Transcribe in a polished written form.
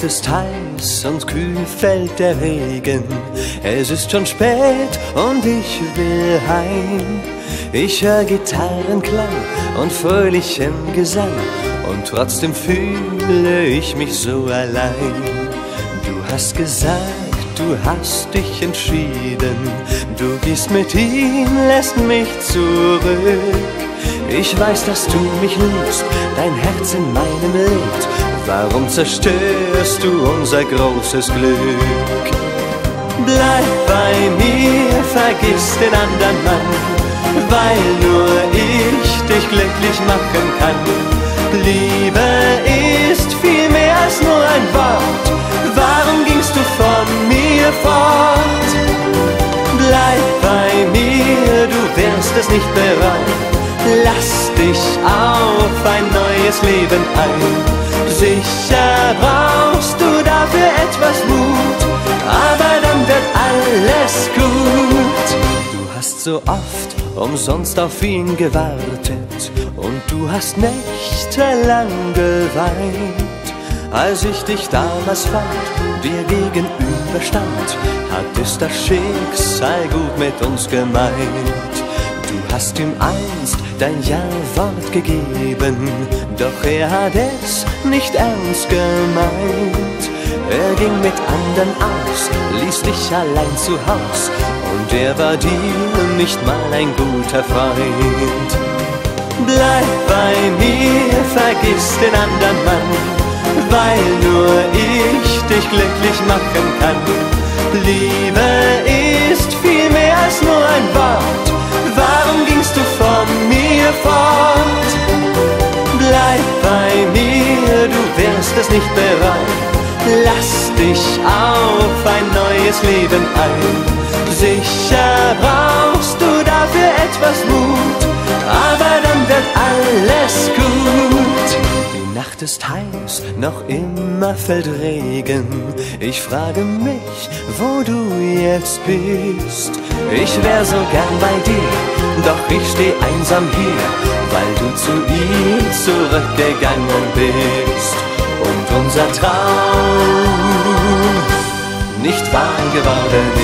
ist heiß und kühl fällt der Regen. Es ist schon spät und ich will heim. Ich hör Gitarrenklang und fröhlichen Gesang und trotzdem fühle ich mich so allein. Du hast gesagt, du hast dich entschieden. Du gehst mit ihm, lässt mich zurück. Ich weiß, dass du mich liebst, dein Herz in meinem lebt. Warum zerstörst du unser großes Glück? Bleib bei mir, vergiss den anderen Mann, weil nur ich dich glücklich machen kann. Liebe ist viel mehr als nur ein Wort. Warum gingst du von mir fort? Bleib bei mir, du wirst es nicht bereuen. Lass dich auf ein neues Leben ein. Sicher brauchst du dafür etwas Mut, aber dann wird alles gut. Du hast so oft umsonst auf ihn gewartet und du hast nächtelang geweint. Als ich dich damals fand, dir gegenüberstand, hat es das Schicksal gut mit uns gemeint. Du hast ihm einst dein Ja-Wort gegeben, doch er hat es nicht ernst gemeint. Er ging mit anderen aus, ließ dich allein zu Haus und er war dir nicht mal ein guter Freund. Bleib bei mir, vergiss den anderen Mann, weil nur ich dich glücklich machen kann. Liebe ist viel mehr als nur ein Wort. Warum gingst du von mir fort? Bleib bei mir, du wirst es nicht bereuen. Lass dich auf ein neues Leben ein. Sicher brauchst du dafür etwas Mut, aber dann wird alles gut. Die Nacht ist heiß, noch immer fällt Regen. Ich frage mich, wo du jetzt bist. Ich wär so gern bei dir, doch ich steh einsam hier, weil du zu ihm zurückgegangen bist und unser Traum nicht wahr geworden